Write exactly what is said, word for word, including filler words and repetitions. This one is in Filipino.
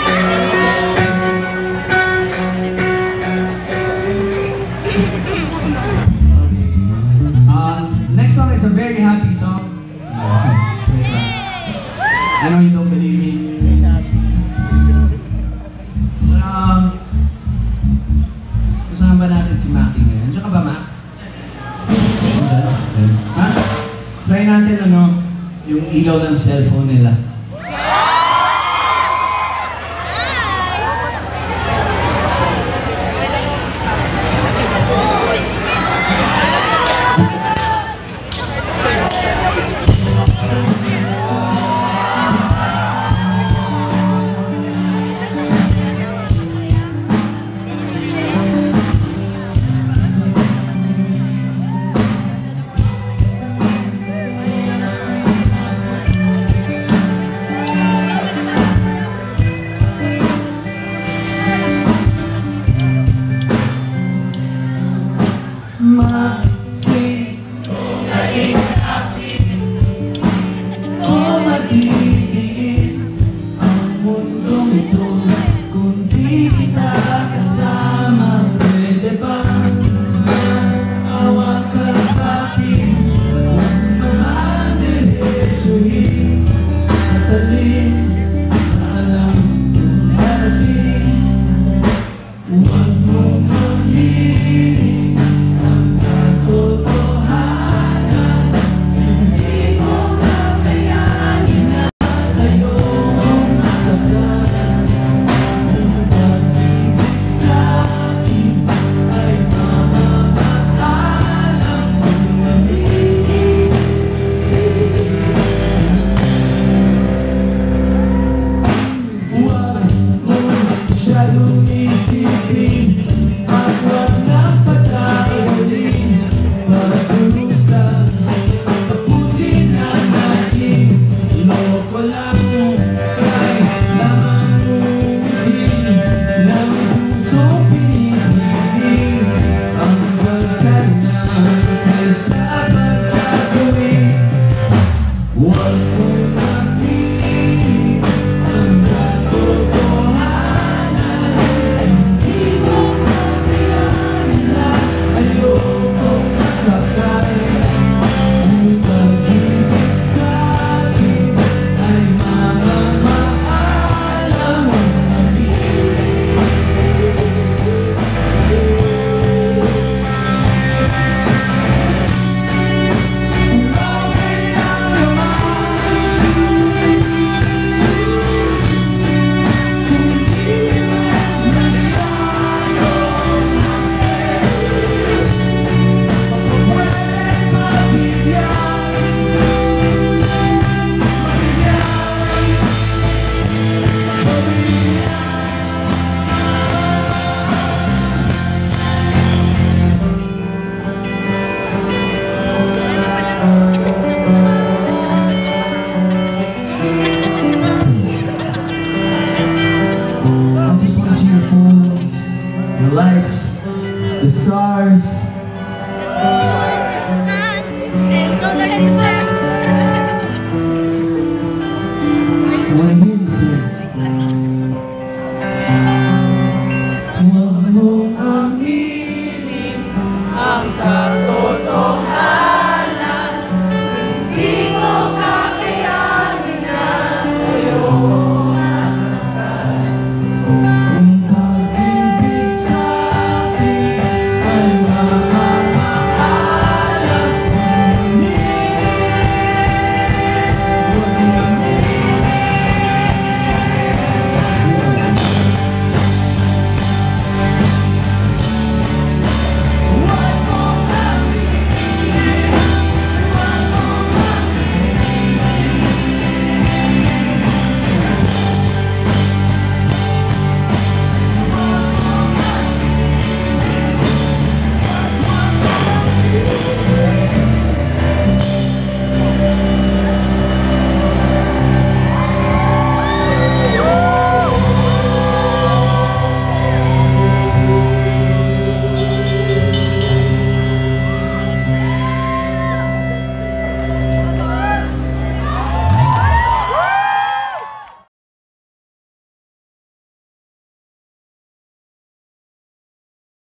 Next song is a very happy song. I know you don't believe me. But, um, kasama ba natin si Maki ngayon? Diyan ka ba, Mak? Ha? Try natin ano, yung ilaw ng cellphone nila. Masih lagi habis, oh matiis ang mundong ito kung di kita kasama. Pwede ba hawak ka sa'kin, huwag naman diretsuhin at alin alam kung marating. Huwag mo maghihiling lumisipin at wag nang pataulin, magdurusan, tapusin na natin. Loko lang kay lamang umitin ng pusong pinipili ang pagkana ay sa pagkasawin. Huwag mo magpilit ang katotohanan. The lights, the stars.